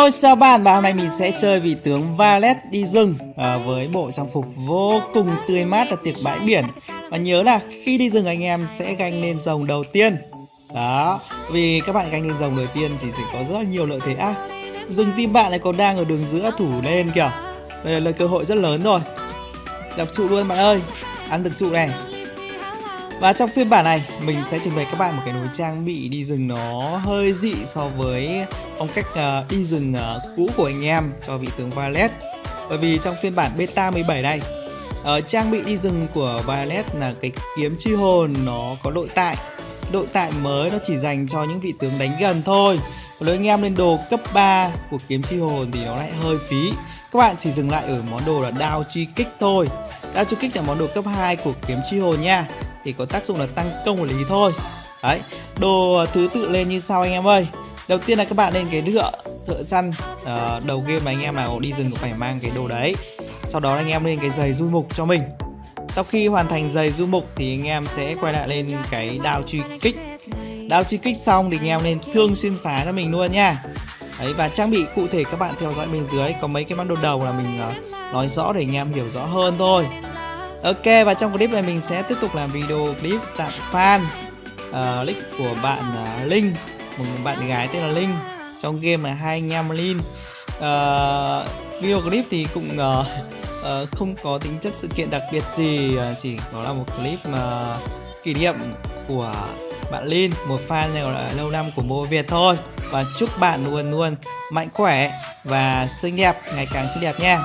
Hello, chào bạn. Và hôm nay mình sẽ chơi vị tướng Valet đi rừng với bộ trang phục vô cùng tươi mát và tiệc bãi biển. Và nhớ là khi đi rừng anh em sẽ ganh lên rồng đầu tiên. Đó, vì các bạn ganh lên rồng đầu tiên thì sẽ có rất là nhiều lợi thế. Rừng team bạn này còn đang ở đường giữa thủ lên kìa. Đây là cơ hội rất lớn rồi. Đập trụ luôn bạn ơi, ăn được trụ này. Và trong phiên bản này mình sẽ trình bày các bạn một cái nối trang bị đi rừng nó hơi dị so với phong cách đi rừng cũ của anh em cho vị tướng Valet. Bởi vì trong phiên bản beta 17 này, trang bị đi rừng của Valet là cái kiếm truy hồn nó có đội tại. Đội tại mới nó chỉ dành cho những vị tướng đánh gần thôi. Còn nếu anh em lên đồ cấp 3 của kiếm truy hồn thì nó lại hơi phí. Các bạn chỉ dừng lại ở món đồ là đao truy kích thôi. Đao truy kích là món đồ cấp 2 của kiếm truy hồn nha, thì có tác dụng là tăng công vật lý thôi. Đấy, đồ thứ tự lên như sau anh em ơi. Đầu tiên là các bạn lên cái ngựa thợ săn. Đầu game mà anh em nào đi rừng cũng phải mang cái đồ đấy. Sau đó anh em lên cái giày du mục cho mình. Sau khi hoàn thành giày du mục thì anh em sẽ quay lại lên cái đao truy kích. Đao truy kích xong thì anh em lên thương xuyên phá cho mình luôn nha. Đấy, và trang bị cụ thể các bạn theo dõi bên dưới. Có mấy cái món đồ đầu là mình nói rõ để anh em hiểu rõ hơn thôi. Ok, và trong clip này mình sẽ tiếp tục làm video clip tặng fan nick của bạn Linh, một bạn gái tên là Linh. Trong game là hai anh em Linh. Video clip thì cũng không có tính chất sự kiện đặc biệt gì, chỉ có là một clip mà kỷ niệm của bạn Linh, một fan này gọi là lâu năm của Mobile Việt thôi. Và chúc bạn luôn luôn mạnh khỏe và xinh đẹp, ngày càng xinh đẹp nha.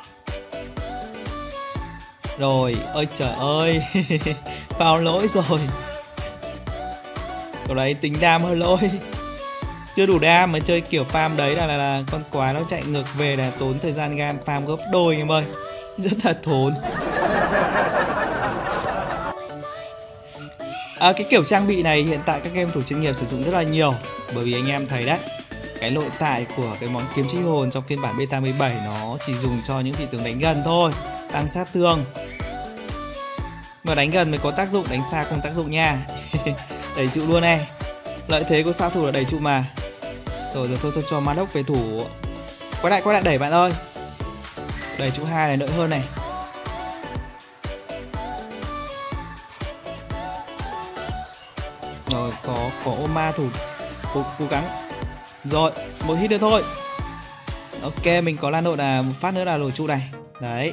Rồi, ôi trời ơi, vào lỗi rồi. Cậu đấy tính đam hơi lỗi. Chưa đủ đam mà chơi kiểu farm đấy là con quái nó chạy ngược về là tốn thời gian gan farm gấp đôi anh em ơi. Rất là thốn. Cái kiểu trang bị này hiện tại các game thủ chuyên nghiệp sử dụng rất là nhiều. Bởi vì anh em thấy đấy, cái nội tại của cái món kiếm truy hồn trong phiên bản beta 17 nó chỉ dùng cho những vị tướng đánh gần thôi, tăng sát thương. Mà đánh gần mới có tác dụng, đánh xa không tác dụng nha. Đẩy trụ luôn này. Lợi thế của sao thủ là đẩy trụ mà. Rồi thôi cho Madok về thủ. Quay lại đẩy bạn ơi. Đẩy trụ 2 này đỡ hơn này. Rồi có ôm ma thủ. Cố gắng. Rồi, một hit nữa thôi. Ok, mình có lan đội là một phát nữa là lồi trụ này. Đấy.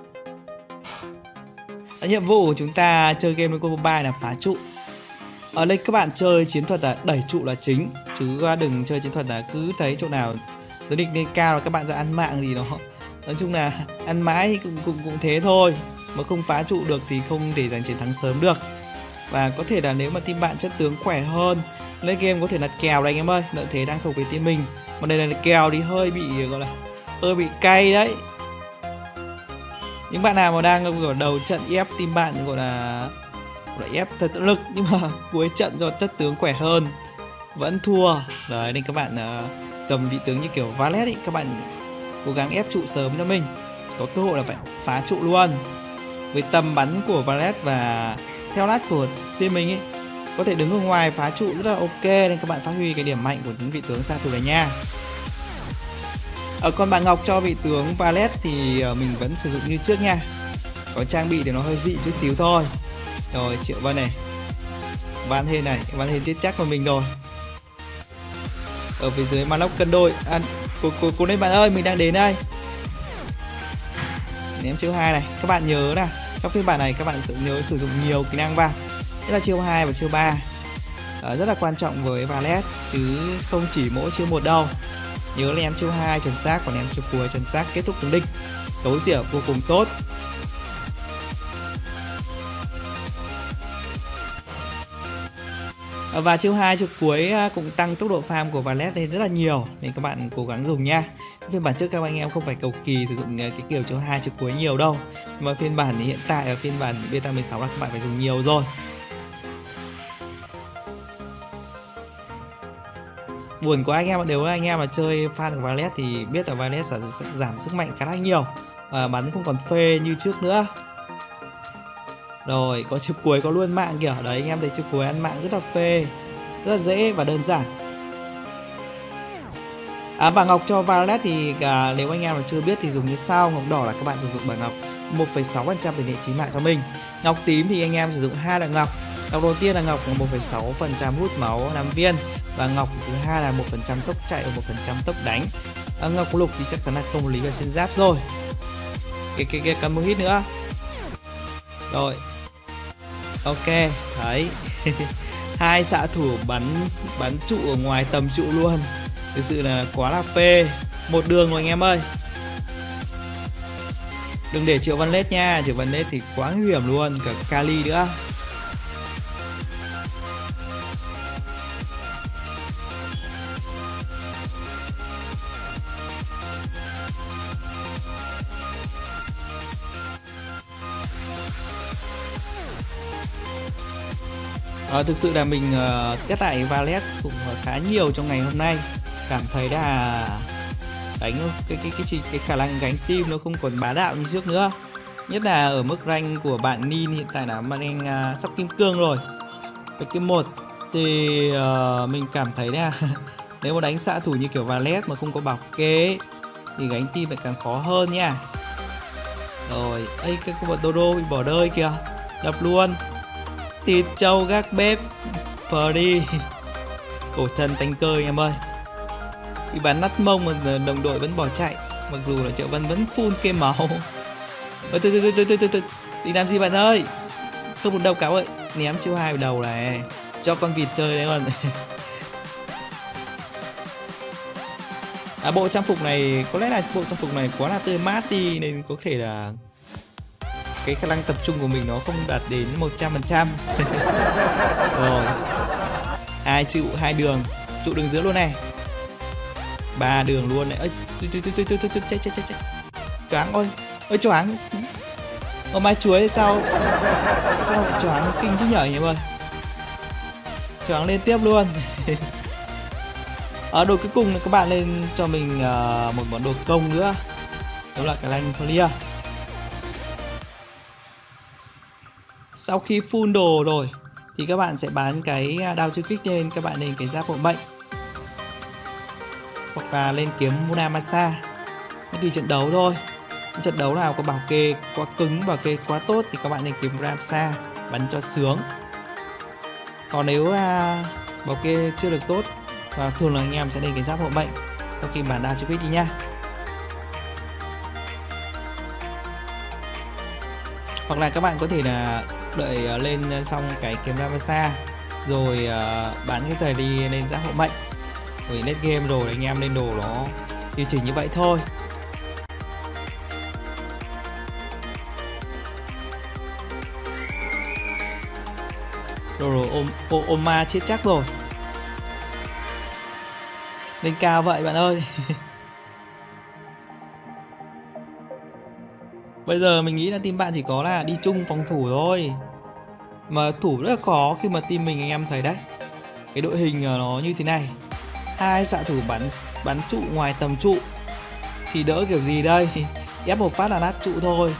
Nhiệm vụ của chúng ta chơi game với combo 3 là phá trụ. Ở đây các bạn chơi chiến thuật là đẩy trụ là chính, chứ đừng chơi chiến thuật là cứ thấy chỗ nào giới định lên cao là các bạn ra ăn mạng gì đó. Nói chung là ăn mãi cũng thế thôi, mà không phá trụ được thì không thể giành chiến thắng sớm được. Và có thể là nếu mà team bạn chất tướng khỏe hơn, lên game có thể là kèo đấy anh em ơi, lợi thế đang thuộc về team mình. Mà đây là kèo thì hơi bị gọi là hơi bị cay đấy. Những bạn nào mà đang ở đầu trận ép team bạn gọi là ép thật lực, nhưng mà cuối trận do chất tướng khỏe hơn vẫn thua. Đấy, nên các bạn cầm vị tướng như kiểu Valet ý, các bạn cố gắng ép trụ sớm cho mình, có cơ hội là phải phá trụ luôn. Với tầm bắn của Valet và theo lát của team mình ý, có thể đứng ở ngoài phá trụ rất là ok, nên các bạn phát huy cái điểm mạnh của những vị tướng xa thủ này nha. Còn bạn Ngọc cho vị tướng Valet thì mình vẫn sử dụng như trước nha. Có trang bị thì nó hơi dị chút xíu thôi. Rồi Triệu Vân này, Van Hên này, Van Hên chết chắc của mình rồi. Ở phía dưới Maloc cân đôi. Cố lên bạn ơi, mình đang đến đây. Ném chiêu 2 này, các bạn nhớ nè, trong phiên bản này các bạn sẽ nhớ sử dụng nhiều kỹ năng vào. Tức là chiêu 2 và chiêu 3 rất là quan trọng với Valet, chứ không chỉ mỗi chiêu 1 đâu. Nhớ là em chiêu 2 chuẩn xác, còn em chiêu cuối chuẩn xác kết thúc tướng địch. Đấu dỉa vô cùng tốt. Và chiêu 2 chiêu cuối cũng tăng tốc độ farm của Valet lên rất là nhiều, nên các bạn cố gắng dùng nha. Phiên bản trước các anh em không phải cầu kỳ sử dụng cái kiểu chiêu 2 chiêu cuối nhiều đâu. Mà phiên bản thì hiện tại ở phiên bản beta 16 là các bạn phải dùng nhiều rồi. Buồn quá anh em, nếu anh em mà chơi fan của Valet thì biết là Valet sẽ giảm sức mạnh khá là nhiều và bắn không còn phê như trước nữa. Rồi có chiêu cuối có luôn mạng kìa. Đấy anh em thấy chiêu cuối ăn mạng rất là phê, rất là dễ và đơn giản. Bảng ngọc cho Violet thì nếu anh em mà chưa biết thì dùng như sau. Ngọc đỏ là các bạn sử dụng bảng ngọc 1,6% tỷ lệ chí mạng cho mình. Ngọc tím thì anh em sử dụng 2 loại ngọc. Ngọc đầu tiên là ngọc 1,6% hút máu 5 viên. Và ngọc thứ hai là 1% tốc chạy và 1% tốc đánh. Ngọc lục thì chắc chắn là công lý và xuyên giáp rồi. Cái cần một hit nữa. Rồi. Ok, thấy. Hai xạ thủ bắn trụ ở ngoài tầm trụ luôn. Thực sự là quá là phê. Một đường rồi anh em ơi. Đừng để Triệu Văn Lết nha. Triệu Văn Lết thì quá nguy hiểm luôn. Cả Kali nữa. Thực sự là mình test lại Violet cũng khá nhiều trong ngày hôm nay. Cảm thấy là đánh cái khả năng gánh team nó không còn bá đạo như trước nữa. Nhất là ở mức rank của bạn Nin hiện tại là bạn đang sắp kim cương rồi. Với cái 1 thì mình cảm thấy là nếu mà đánh xạ thủ như kiểu Violet mà không có bảo kê thì gánh team lại càng khó hơn nha. Rồi, ấy cái bọn Dodo bị bỏ rơi kìa. Đập luôn. Thịt trâu gác bếp Free. Cổ thần tanh cơ anh em ơi. Bị bắn nát mông mà đồng đội vẫn bỏ chạy. Mặc dù là Triệu Vân vẫn full kê máu. Từ đi làm gì bạn ơi. Không một đâu cáo ơi. Ném chiêu 2 vào đầu này. Cho con vịt chơi đấy còn. Bộ trang phục này có lẽ là bộ trang phục này quá là tươi mát đi nên có thể là cái khả năng tập trung của mình nó không đạt đến 100%. Rồi 2 trụ 2 đường, trụ đường giữa luôn này, 3 đường luôn này. Ơi chạy choáng ơi choáng. Mai chuối sao lại choáng kinh thế nhở anh em ơi. Choáng lên tiếp luôn. Ở đồ cuối cùng các bạn lên cho mình một món đồ công nữa, đó là cái lanh clear. Sau khi full đồ rồi thì các bạn sẽ bán cái đao chiêu kích lên, các bạn lên cái giáp hộ mệnh hoặc là lên kiếm Muramasa. Tùy trận đấu thôi. Trận đấu nào có bảo kê quá cứng, bảo kê quá tốt thì các bạn nên kiếm Muramasa bắn cho sướng. Còn nếu bảo kê chưa được tốt và thường là anh em sẽ lên cái giáp hộ mệnh sau khi bán đao chiêu kích đi nha. Hoặc là các bạn có thể là đợi lên xong cái kiếm Ramasa rồi bán cái giày đi lên giáp hộ mệnh. Rồi net game rồi anh em lên đồ nó điều chỉnh như vậy thôi. Rồi ôm ma chết chắc rồi. Lên cao vậy bạn ơi. Bây giờ mình nghĩ là team bạn chỉ có là đi chung phòng thủ thôi. Mà thủ rất là khó khi mà team mình anh em thấy đấy. Cái đội hình nó như thế này. Hai xạ thủ bắn trụ ngoài tầm trụ thì đỡ kiểu gì đây. Ép một phát là nát trụ thôi.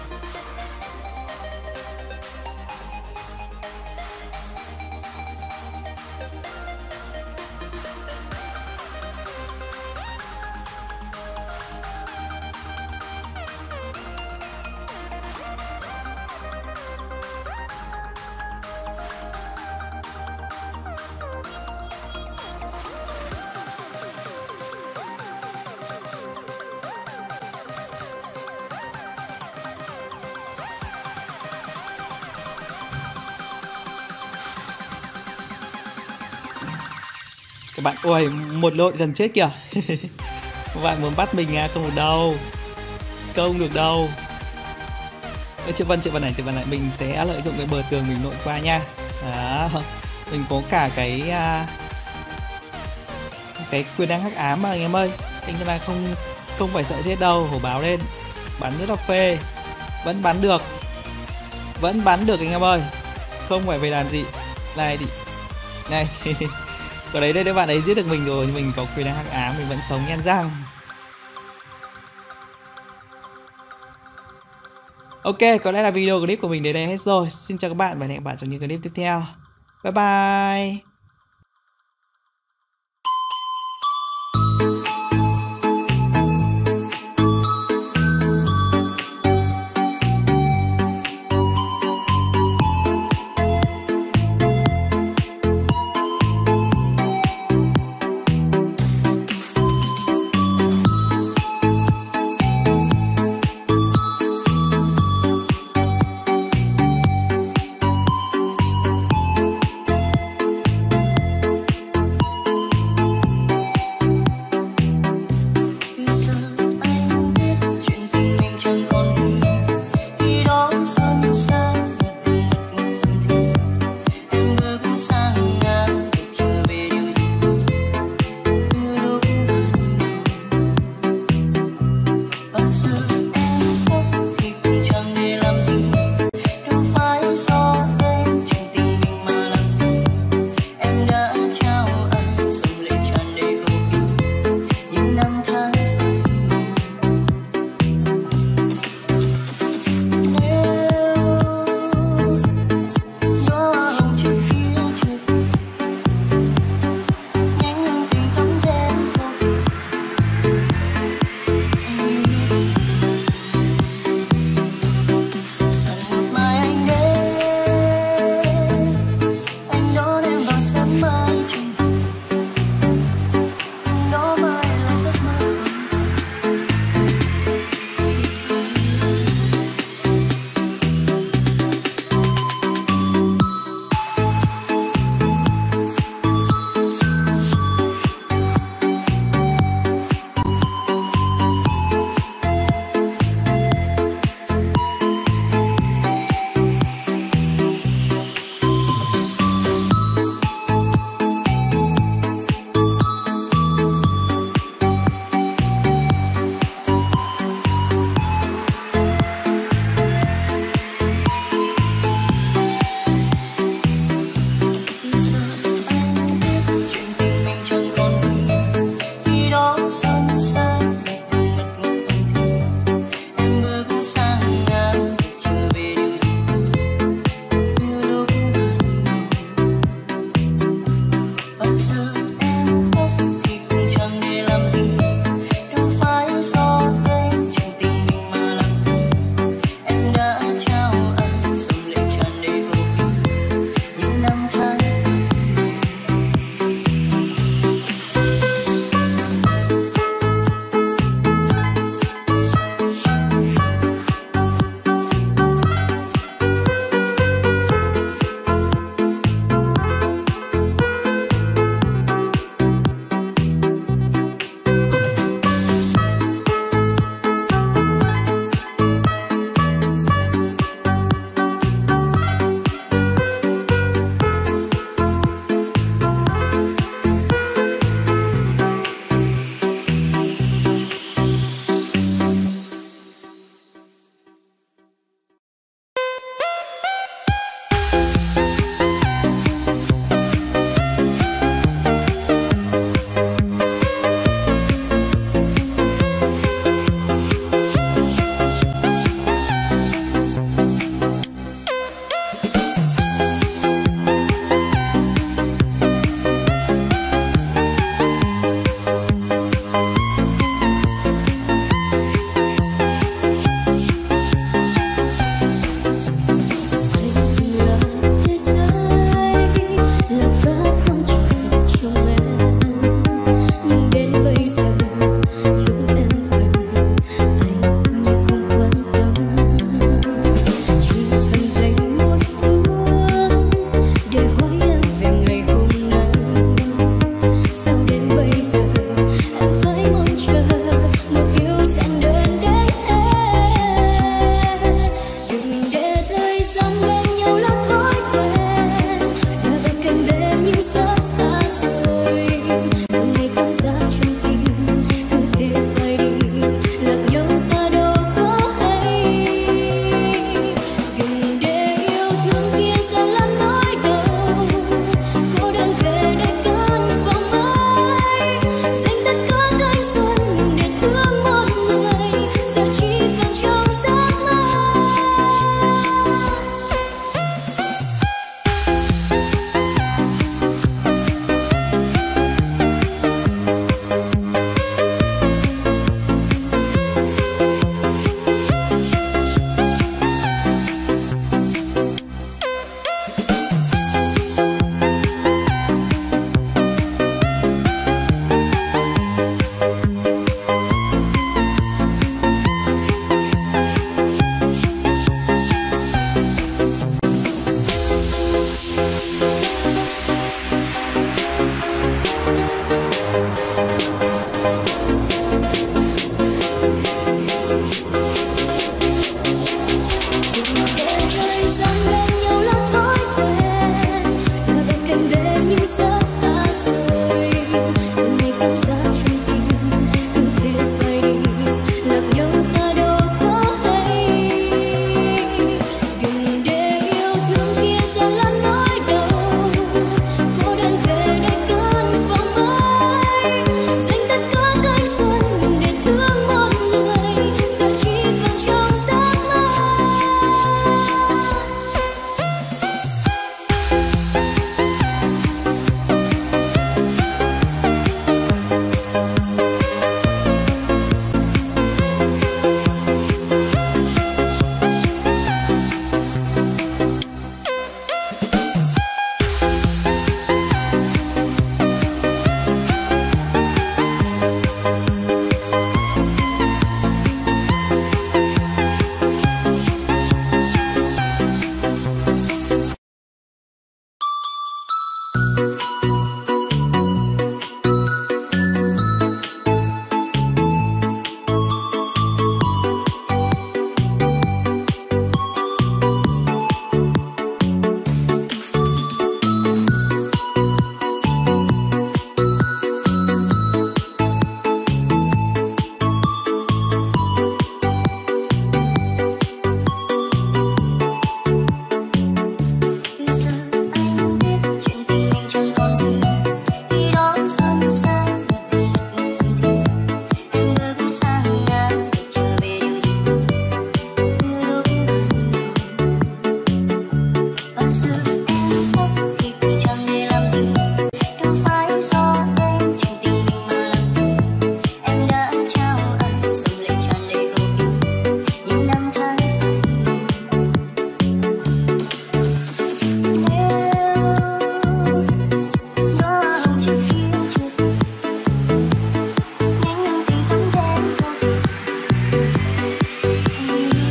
Các bạn, ôi một lộn gần chết kìa. Các bạn muốn bắt mình không được đâu. Không được đâu. Triệu Vân này, mình sẽ lợi dụng cái bờ tường mình lộn qua nha. Đó. Mình có cả cái quyền năng hắc ám mà anh em ơi. Anh em không phải sợ chết đâu, hổ báo lên. Bắn rất là phê. Vẫn bắn được anh em ơi. Không phải về làm gì. Này thì này. Ở đấy các bạn ấy giết được mình rồi, nhưng mình có quyền năng hắc ám, mình vẫn sống nhan răng. Ok, có lẽ là video clip của mình đến đây hết rồi. Xin chào các bạn và hẹn gặp lại trong những clip tiếp theo. Bye bye.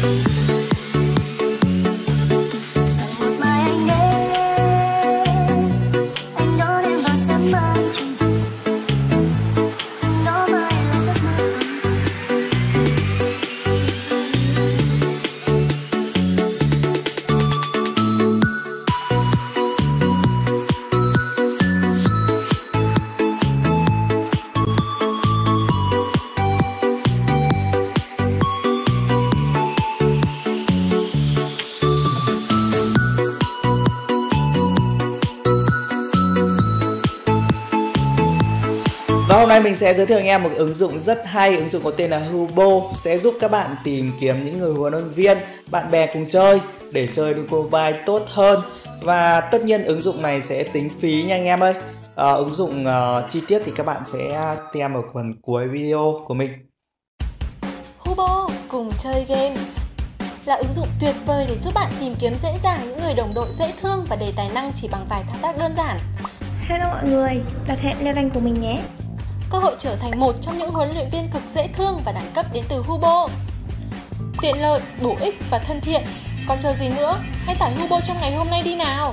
Và hôm nay mình sẽ giới thiệu anh em một ứng dụng rất hay. Ứng dụng có tên là Hubo sẽ giúp các bạn tìm kiếm những người huấn luyện viên, bạn bè cùng chơi để chơi được mobile tốt hơn. Và tất nhiên ứng dụng này sẽ tính phí nha anh em ơi. Ứng dụng chi tiết thì các bạn sẽ xem ở phần cuối video của mình. Hubo cùng chơi game là ứng dụng tuyệt vời để giúp bạn tìm kiếm dễ dàng những người đồng đội dễ thương và đầy tài năng chỉ bằng vài thao tác đơn giản. Hello mọi người, đặt hẹn leo rank của mình nhé. Cơ hội trở thành một trong những huấn luyện viên cực dễ thương và đẳng cấp đến từ Hubo. Tiện lợi, bổ ích và thân thiện. Còn chờ gì nữa? Hãy tải Hubo trong ngày hôm nay đi nào!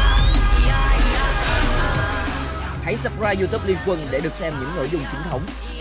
Hãy subscribe YouTube Liên Quân để được xem những nội dung chính thống.